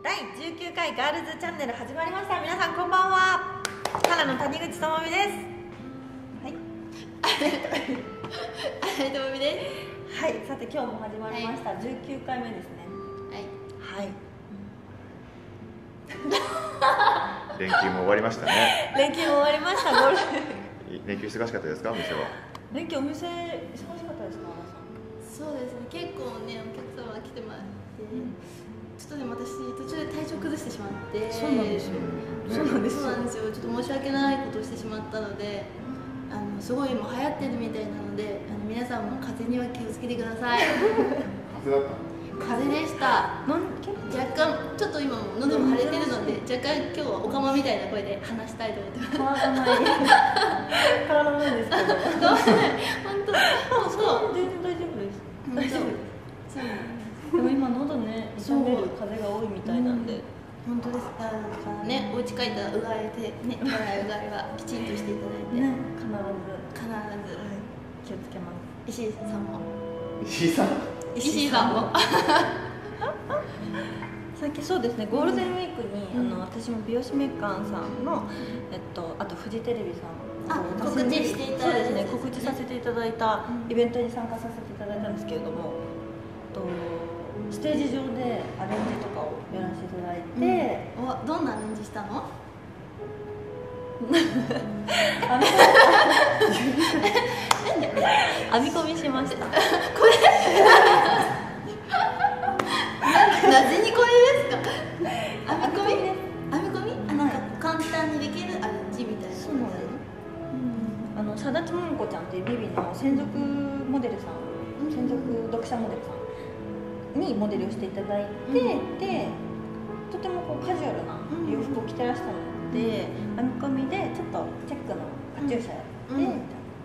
第19回ガールズチャンネル始まりました。皆さんこんばんは。タラの谷口智美です。はい。 あれともみではい。さて今日も始まりました。19回目ですね。はい。はい。 連休も終わりましたね。 連休も終わりました。ゴールデン連休忙しかったですか、お店は。 連休お店忙しかったですか、 そうですね、結構ね、お客様が来てましてちょっとね、私途中で体調崩してしまって。 そうなんですよ。 そうなんですよ。ちょっと申し訳ないことをしてしまったので、すごい今流行ってるみたいなので、皆さんも風邪には気をつけてください。 風邪だった。 風邪でした。若干ちょっと今も喉も腫れてるので、若干今日はおかまみたいな声で話したいと思ってます。 変わらない変わらないんですけど変わらない。本当全然大丈夫です。大丈夫です。 そうでも今喉ね、痛める風が多いみたいなんで、 本当です。だからね、お家帰ったらうがいでね、うがいはきちんとしていただいて、 ね、 必ず気をつけます。 石井さんも石井さんも最近そうですね、ゴールデンウィークに、私も美容師メッカンさんの、あとフジテレビさん告知していただいた、 そうですね、告知させていただいたイベントに参加させていただいたんですけれども、ステージ上でアレンジとかをやらせていただいて、 どんなアレンジしたの？ 編み込みしました。 これなぜにこれですか？編み込み？なんか簡単にできるアレンジみたいな。 そうなんです。佐田桃子ちゃんっていうビビの専属モデルさん、専属読者モデルさんにモデルをしていただいて、でとてもこうカジュアルな洋服を着てらしたので、編み込みでちょっとチェックのカチューシャやって、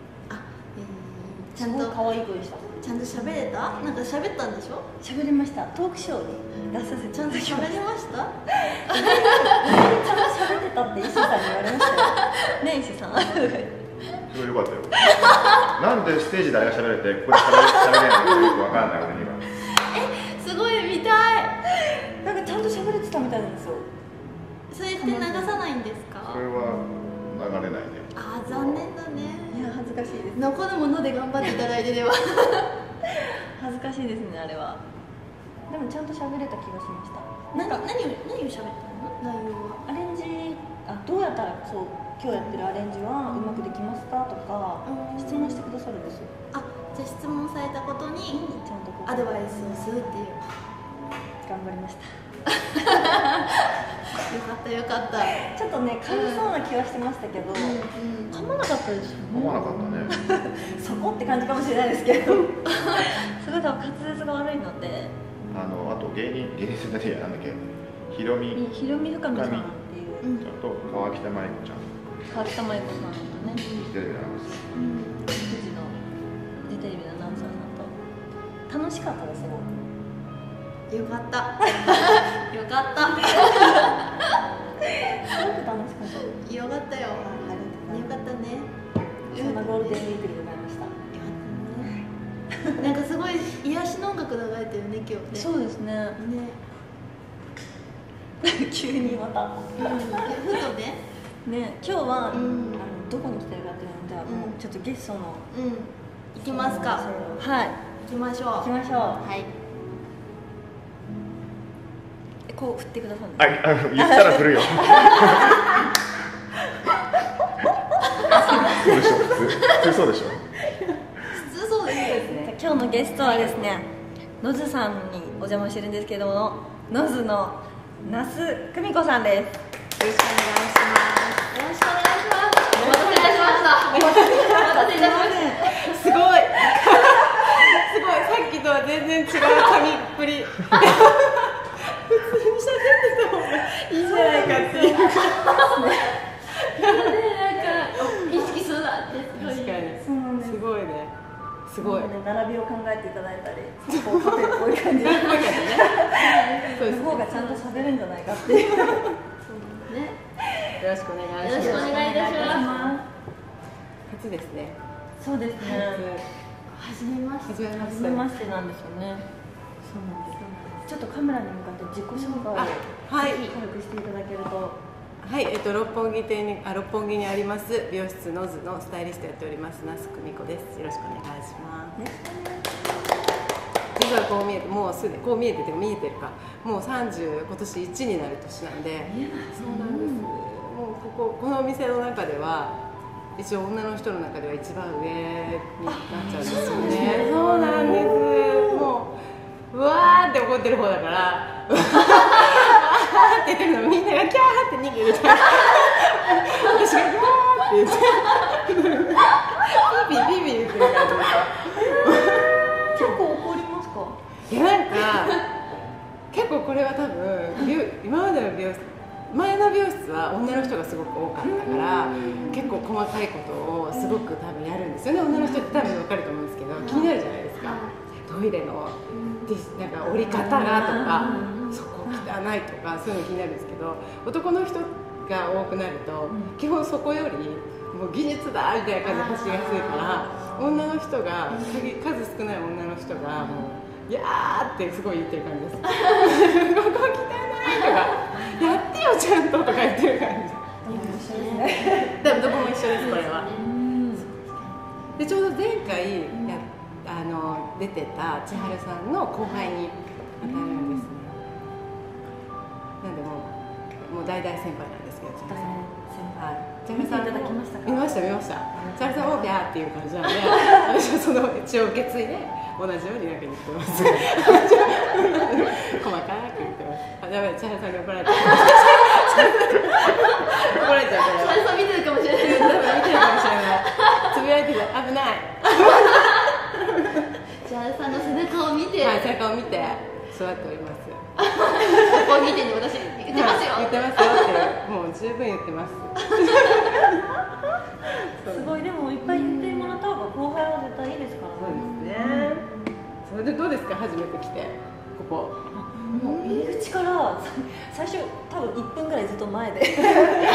ちゃんと可愛い子でした。 ちゃんと喋れた？なんか喋ったんでしょ？ 喋りました。トークショーに出させてちゃんと喋りました？ ちゃんと喋ってたって石井さんに言われましたよ。ね、石井さん。 すごい良かったよ。なんでステージであれが喋れて、ここで喋れないのかよくわからない、俺には。 すごい見たい。 なんかちゃんと喋れてたみたいなんですよ。 それって流さないんですか？ それは流れないね。 残念だね。 いや、恥ずかしいです。 残るもので頑張っていただいてれば。 恥ずかしいですね、あれは。でもちゃんと喋れた気がしました。 何を喋ったの？内容は。 アレンジ、どうやったら今日やってるアレンジはうまくできますかとか、質問してくださるんですよ。 じゃあ質問されたことにちゃんとアドバイスをするっていう。 頑張りました。 よかった。 ちょっとね、噛みそうな気はしてましたけど、噛まなかったですよね。 噛まなかったね。 そこって感じかもしれないですけど、すごい多分滑舌が悪いので。 あと芸人さんでなんだっけ、ひろみ深見さんっていうちゃんと川北麻衣子ちゃん、 川北麻衣子さんとね、 テレビのアナウンサフジのフジテレビのアナウンサーさんと楽しかったですよ。 よかった。よかった。 すごく楽しかったです。 よかったよ。よかったね。 そんなゴールデンウィークでございました。 なんかすごい癒しの音楽流れてるね、今日ね。 そうですね。急にまた。 ふとね。 ね、今日はどこに来てるかっていうので、もうちょっとゲストの。 行きますか。 はい。 行きましょう。 行きましょう。 はい。 こう振ってくださる。 言ったら振るよ。普通そうでしょ。 普通そうですね。 今日のゲストはですね、ノズさんにお邪魔してるんですけれども、ノズの那須久美子さんです。よろしくお願いします。 よろしくお願いします。お待たせいたしました。お待たせいたしました。すごい。さっきとは全然違う髪っぷり。普通に喋ってた方がいいんじゃないかっていうか。意識するなってすごい。 確かに。そうなんです。 すごいね。すごい。 並びを考えていただいたり、こうカフェこういう感じで。向こうがちゃんと喋るんじゃないかっていう。そうね。 よろしくお願いします。 よろしくお願いいたします。 初ですね。そうですね。 初めまして。 初めましてなんですよね。そうなんです。 ちょっとカメラに向かって自己紹介をぜはいひ軽くしていただけると。 はい、六本木にあります美容室ノズのスタイリストやっております那須久美子です。よろしくお願いします。実はこう見えて、もうすでにこう見えてて見えてるか、もう30、今年1になる年なんで、そうなんです。もうこのお店の中では一応女の人の中では一番上になっちゃうんですよね。そうなんです。もううわーって怒ってる方だから。って言ってるのみんながキャーって逃げる私がキャーって言ってビービービービー言ってる感じです。 結構怒りますか？ いやなんか結構これは多分今までの前の美容室は女の人がすごく多かったから結構細かいことをすごく多分やるんですよね。女の人って多分分かると思うんですけど気になるじゃないですか。トイレのなんか折り方がとかそこ汚いとかそういうの気になるんですけど、男の人が多くなると基本そこよりもう技術だみたいな感じで走りやすいから女の人が数少ない女の人がもう「やー」ってすごい言ってる感じです。ここ汚いとか「やってよちゃんと」とか言ってる感じ。でもどこも一緒ですこれは。でちょうど前回出てた千春さんの後輩に当たるんですね。なんでもう大々先輩なんですけど、千春さん。はい。千春さん見ていただきましたか？ 見ました。千春さんもビャーっていう感じなんで、私はその血を受け継いで同じようになんか言ってます。細かく言ってます。あ、やべえ、千春さんに怒られちゃう。怒られちゃうから。 千春さん見てるかもしれない。 見てるかもしれない。つぶやいてる。危ない。 千春さんの背中を見て、 はい、背中を見て座っております。 ここを見てね、私言ってますよ。 言ってますよってもう十分言ってます。 すごい。でもいっぱい言ってもらった方が後輩は絶対いいですからそうね。 ですね。それでどうですか、初めて来てここ。 もう入り口から最初多分1分ぐらいずっと前で。 すごい、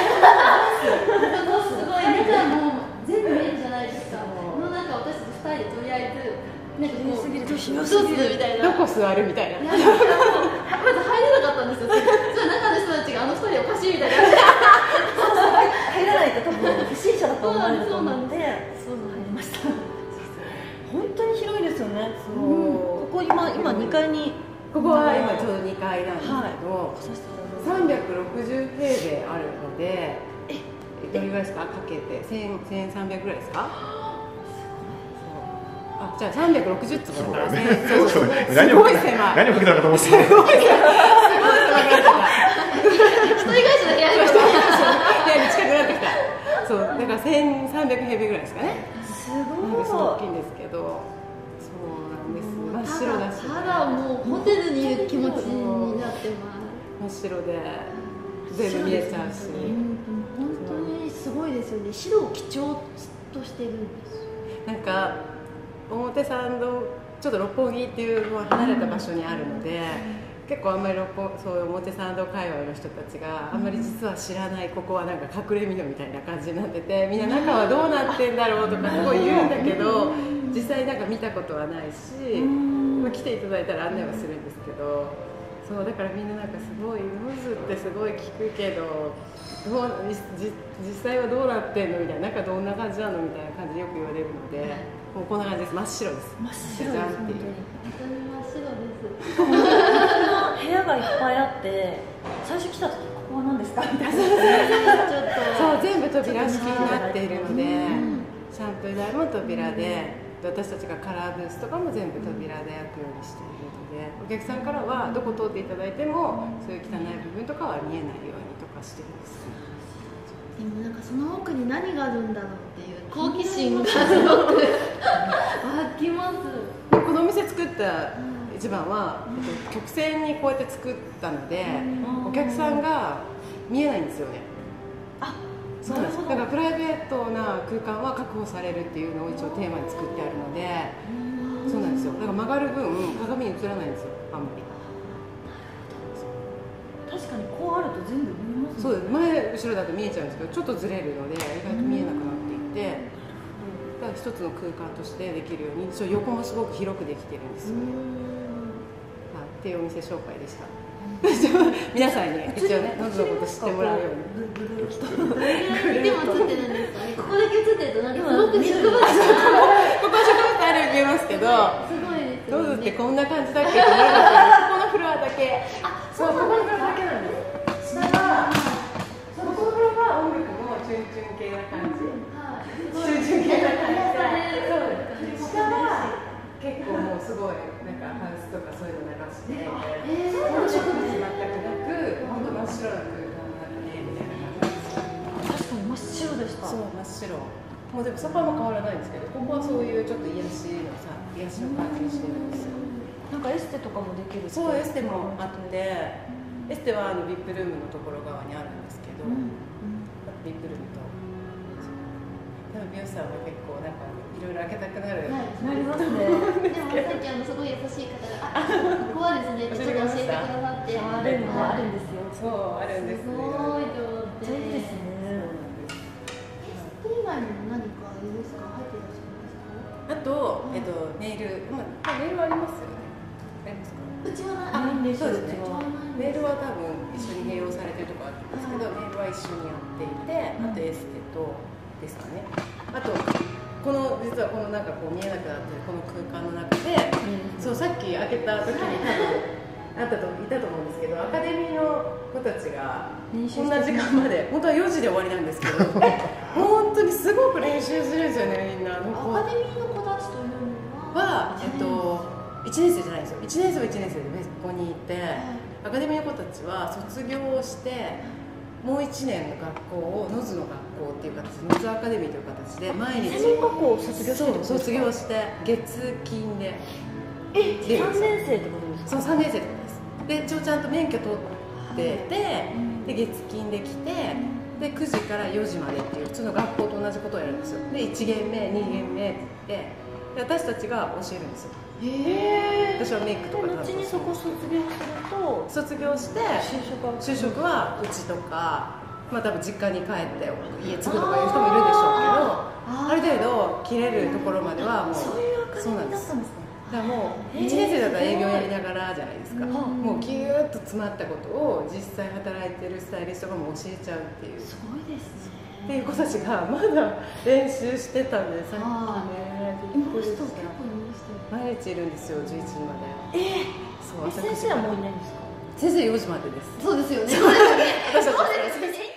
中も全部見えるじゃないですか。この中私たち2人でとりあえずなんかこう広すぎる一つみたいな。 どこ座るみたいな。 まず入れなかったんですよ。じゃあ中の人たちがあの2人おかしいみたいな。 入らないと多分不審者だと思われると思ってそう入りました。本当に広いですよね。ここ今2階に、 ここは今ちょうど2階なんですけど、 来させていただいて 360平米あるので、どれぐらいですか、かけて1300ぐらいですか。あ、じゃあ360坪だからね。すごい狭い。 何をかけたかと思って。 すごい狭い。 一人暮らしだけやると部屋に近くなってきた。そう、だから1300平米ぐらいですかね。 すなんごいかすごい大きいんですけど、そうなんです。真っ白だし、 ただもうホテルにいる気持ちになってます。 真っ白で全部見えちゃうし、 本当にすごいですよね。白を基調としてるんです。 なんか表参道ちょっと六本木っていう離れた場所にあるので、結構あんまりそういう表参道界隈の人たちがあんまり実は知らない、ここはなんか隠れ蓑みたいな感じになってて、みんな中はどうなってんだろうとかすごい言うんだけど、実際なんか見たことはないし、来ていただいたら案内はするんですけど、そうだからみんななんかすごいノズってすごい聞くけど、実際はどうなってんのみたいな、中どんな感じなのみたいな感じでよく言われるので、もうこんな感じです。真っ白です。 真っ白です。 っていう。 本当に真っ白です。 部屋がいっぱいあって、最初来た時ここは何ですかみたいな。 ちょっそう全部扉式になっているので、シャンプー台も扉で、私たちがカラーブースとかも全部扉で開くようにしているので、お客さんからはどこ通っていただいてもそういう汚い部分とかは見えないようにとかしてるんです。 でもなんかその奥に何があるんだろうっていう好奇心がすごく湧きます。 このお店作った一番は、曲線にこうやって作ったので、お客さんが見えないんですよね。 あ、 そうなんです。だからプライベートな空間は確保されるっていうのを一応テーマに作ってあるので、そうなんですよ。だから曲がる分鏡に映らないんですよ、あんまり。 確かにこうあると全部見えますね。 そうです。前後ろだと見えちゃうんですけど、ちょっとずれるので意外と見えなくなっていて、だから一つの空間としてできるように、横もすごく広くできてるんですよね。はい、 っていうお店紹介でした。皆さんに一応ね、ノズのこと知ってもらうように。 でも映ってるんですかね。ここだけ映ってるとなんかすごく植物ここ植物ある見えますけど、 すごいですよノズってね。 こんな感じだっけって思いますけど、ここのフロアだけ。そう、ここのフロアだけなんです。下が、ここのフロアは音楽もチュンチュン系な感じ。チュンチュン系な感じで、そう。下は結構もうすごいなんかハウスとかそういうの流して、本植物全くなく、本当真っ白な空間の中でみたいな感じです。 確かに真っ白でした。 そう真っ白。もうでもソファも変わらないんですけど、ここはそういうちょっと癒しの感じにしてるんですよ。 なんかエステとかもできる。 そうエステもあって、エステはビップルームのところ側にあるんですけど、ビップルームと。でも美容師さんは結構なんかいろいろ開けたくなる。 はいなりますね。 でもさっきすごい優しい方がここはですねってちょっと教えてくださって、 あるのもあるんですよ。 そうあるんですすよ。 ごいと思って。 めっちゃいいですね。 これ以外にも何かあれですか入っていらっしゃるんですか？ あとネイル、ネイルはありますよね。ありますか？ うちはそうですね。 うちはネイルは多分一緒に併用されてるところあるんですけど、ネイルは一緒にやっていて、あとエステとですかね。あとこの実はこのなんかこう見えなくなってるこの空間の中で、そうさっき開けた時に多分いたと思うんですけど、アカデミーの子たちがこんな時間まで本当は4時で終わりなんですけど、本当にすごく練習するんですよねみんな。 アカデミーの子たちというのは 1年生じゃないですよ。1年生は1年生で別個にいて、アカデミーの子たちは卒業をしてもう1年の学校をノズの学校っていう形で、ノズアカデミーという形で毎日専門学校を卒業してるんですか？ 卒業して月金で 3年生ってことですか？ そう3年生ってことです。で一応ちゃんと免許取ってて、で月金で来て、で9時から4時までっていう普通の学校と同じことをやるんですよ。で1限目2限目って言って、で私たちが教えるんですよ。私はメイクとか後にそこ卒業すると卒業して就職はうちとか、多分実家に帰って家継ぐとかいう人もいるでしょうけど、ある程度切れるところまではもうそういうアカデミーだそうなんです。 ったんですか？ だからもう1年生だったら営業やりながらじゃないですか。もうギューッと詰まったことを実際働いてるスタイリストがもう教えちゃうっていう。 すごいですね。 っていう子たちがまだ練習してたんで、さっきねびっくりした。毎日いるんですよ、11時まで。そう、 先生はもういないんですか？ 先生4時までです。 そうですよね。そうですよね。 私たちそうですよね。